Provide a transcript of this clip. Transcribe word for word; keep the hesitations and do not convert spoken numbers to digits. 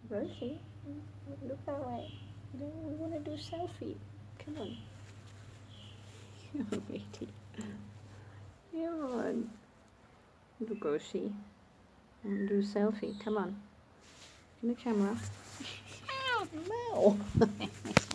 Rosie, look that way. We want to do selfie. Come on. Come on, matey. Come on. Lugosi. And do selfie. Come on. In the camera. Ow, no.